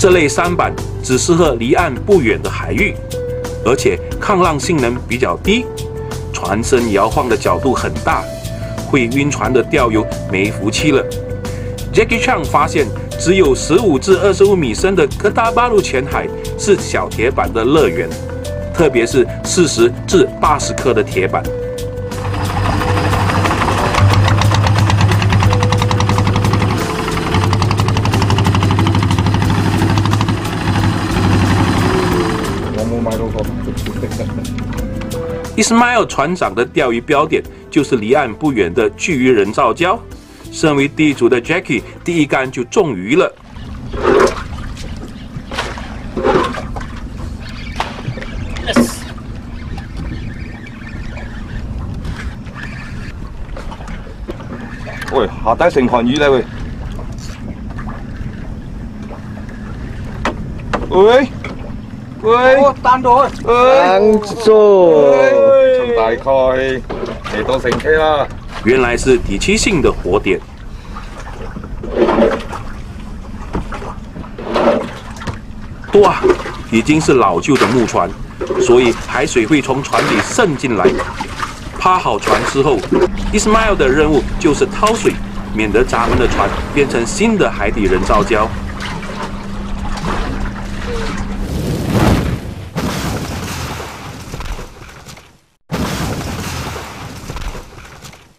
这类舢板只适合离岸不远的海域，而且抗浪性能比较低，船身摇晃的角度很大，会晕船的钓友没福气了。Jackie Chan 发现，只有15至25米深的科达巴鲁浅海是小铁板的乐园，特别是40至80克的铁板。Ismail 船长的钓鱼标点就是离岸不远的巨鱼人造礁。身为地主的 Jackie 第一竿就中鱼了。 喂，下底成群鱼咧喂！喂！喂！ 單咗， 單咗，從大概嚟到成 K 啦。 原来是底栖性的活点。哇，已经是老旧的木船，所以海水会从船底渗进来。趴好船之后 ，Ismail 的任务就是掏水，免得咱们的船变成新的海底人造礁。